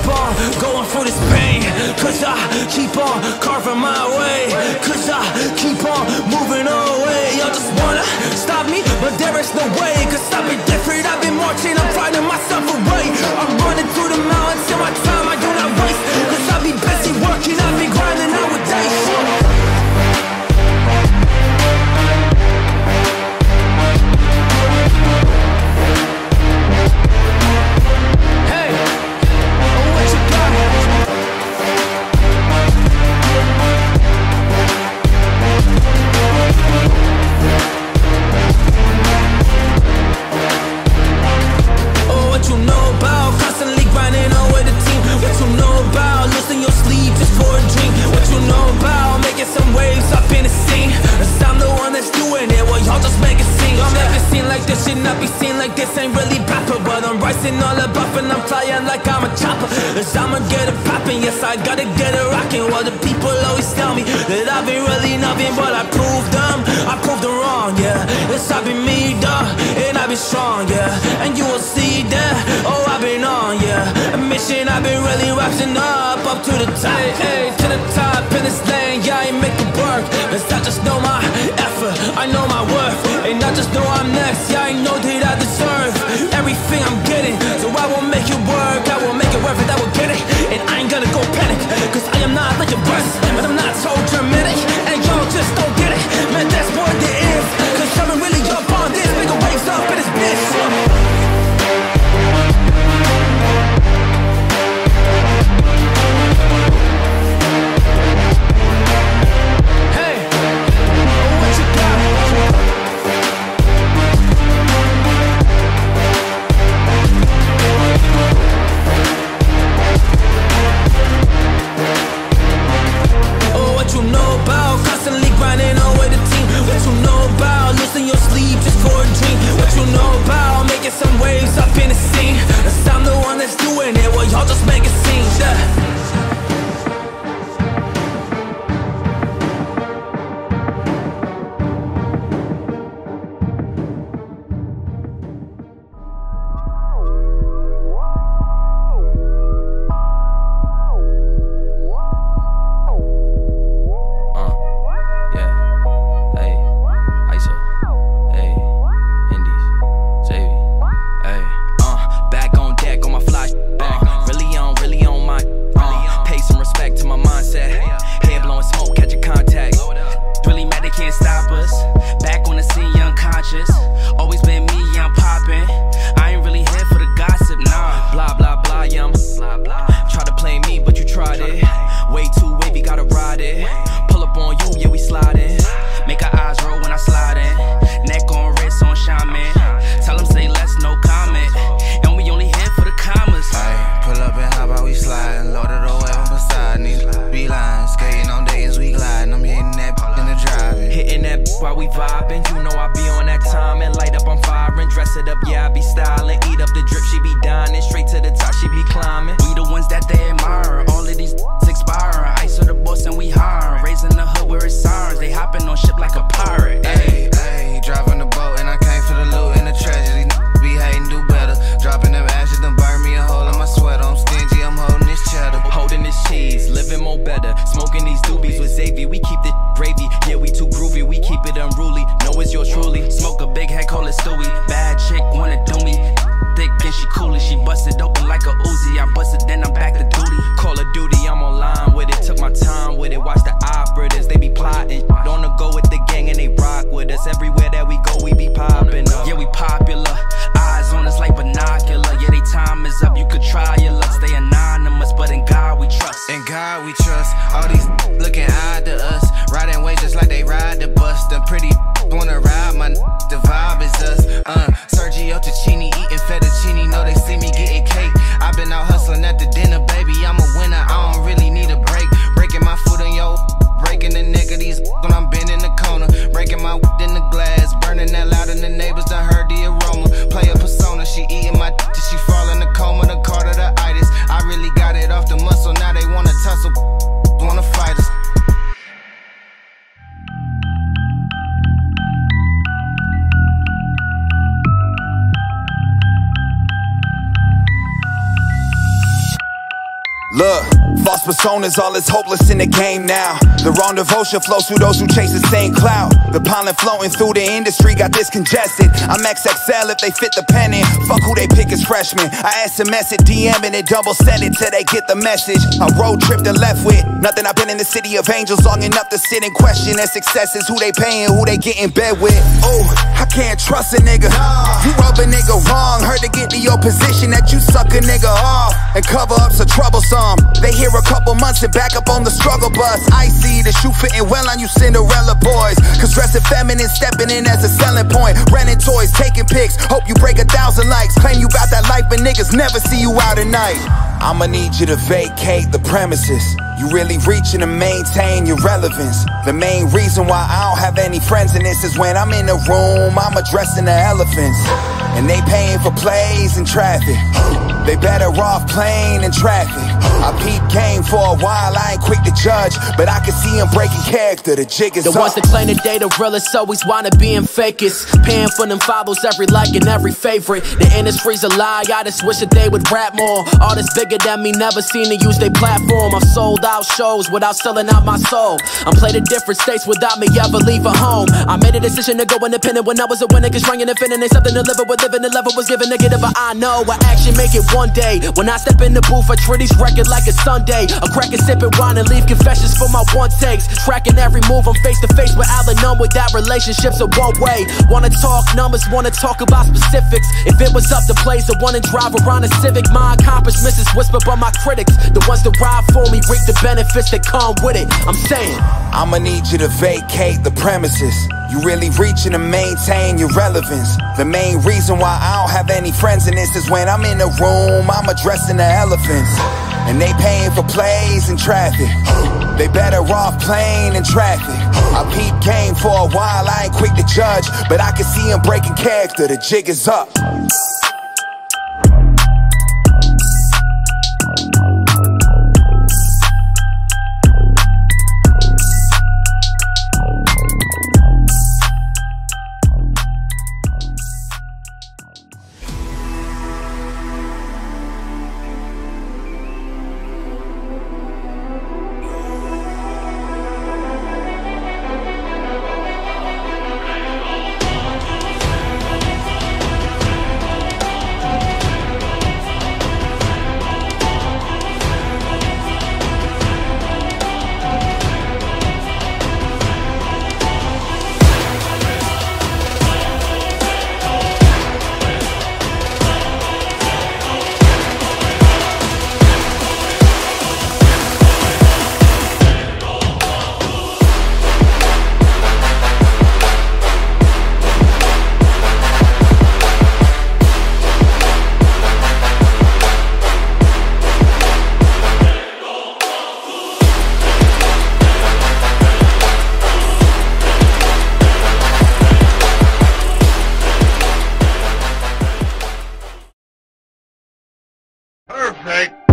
on going through this pain, cause I keep on carving my way, cause I keep on moving away. Y'all just wanna stop me, but there is no way, cause I've been different, I've been marching, I'm fighting myself away. I'm running through the mountains till my time I do not waste, cause I be busy working, I be grinding nowadays. All above and I'm flying like I'm a chopper, cause I'ma get it poppin', yes I gotta get it rockin'. While the people always tell me that I've been really nothing, but I proved them wrong, yeah. Yes, I've been me, duh, and I've been strong, yeah. And you will see that, oh I've been on, yeah. A mission I've been really rising up to the top, hey, to the top in this lane, yeah, I make it work. Cause I just know my effort, I know my worth, and I just know I'm next, yeah, I know that I deserve everything I'm getting. So I will make it work, I will make it worth it, I will get it. And I ain't gonna go panic, cause I am not like a bus, but I'm not so dramatic, and y'all just don't get it. Man, that's what it is, cause I'm really up on this, make a waves up in this bitch. Some waves up in the scene, cause I'm the one that's doing it, well y'all just make it seem, yeah. Burning that loud and the neighbors done heard the aroma. Play a persona, she eating my till she Look, false personas, all is hopeless in the game now. The wrong devotion flows through those who chase the same clout. The pollen floating through the industry got this congested. I'm XXL if they fit the pennant. Fuck who they pick as freshmen. I SMS it, DM it, and double send it till they get the message. I road tripped and left with nothing. I've been in the city of angels long enough to sit and question their successes. Who they paying, who they get in bed with. Oh, I can't trust a nigga. You rub a nigga wrong, heard to get to your position that you suck a nigga off and cover up so troublesome. They hear a couple months and back up on the struggle bus. I see the shoe fitting well on you Cinderella boys. Cause dressing feminine, stepping in as a selling point. Renting toys, taking pics, hope you break 1,000 likes. Claim you got that life but niggas never see you out at night. I'ma need you to vacate the premises. You really reaching to maintain your relevance. The main reason why I don't have any friends in this is when I'm in the room, I'm addressing the elephants. And they paying for plays and traffic. They better off playing in traffic. I peep game for a while, I ain't quick to judge, but I can see them breaking character, the jig is the up. Ones that claim that they the realest always wanna be in fakest. Paying for them follows, every like and every favorite. The industry's a lie, I just wish that they would rap more. Artists bigger than me, never seen to use their platform. I've sold out shows without selling out my soul. I'm played in different states without me ever leaving home. I made a decision to go independent when I was a winner, cause trying to fit in ain't something to live with. Living the level was given negative, but I know I actually make it one day. When I step in the booth, I treat each record like a Sunday. A crack and sipping wine and leave confessions for my one takes. Tracking every move, I'm face to face with Alan Nunn with that relationship's a one way. Wanna talk numbers, wanna talk about specifics. If it was up to plays, I wanna drive around a Civic. My accomplishments is whispered by my critics. The ones that ride for me reap the benefits that come with it. I'm saying I'ma need you to vacate the premises. You really reaching to maintain your relevance. The main reason why I don't have any friends in this is when I'm in the room, I'm addressing the elephants. And they paying for plays and traffic. They better off playing in traffic. I peep game for a while, I ain't quick to judge, but I can see them breaking character, the jig is up. Perfect.